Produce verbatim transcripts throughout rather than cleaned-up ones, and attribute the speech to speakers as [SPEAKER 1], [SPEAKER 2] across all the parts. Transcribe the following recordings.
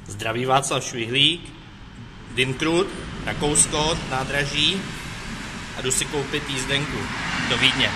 [SPEAKER 1] Zdraví Václav Švihlík, Dinkrut, Rakousko, nádraží a jdu si koupit jízdenku do Vídně.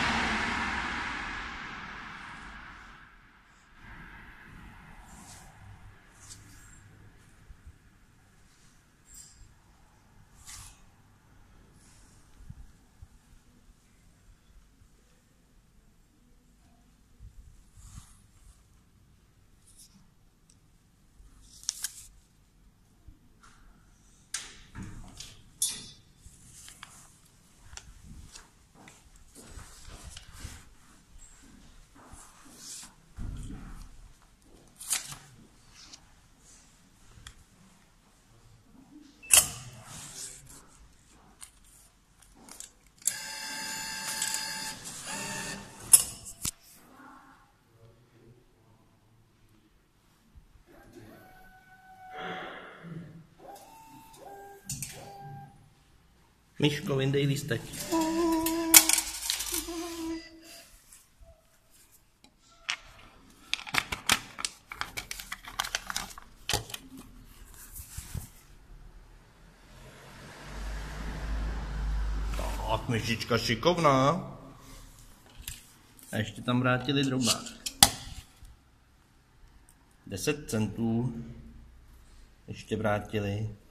[SPEAKER 1] Myško, vyndej lístek. Tak, myšička šikovná. A ještě tam vrátili drobák. Deset centů ještě vrátili.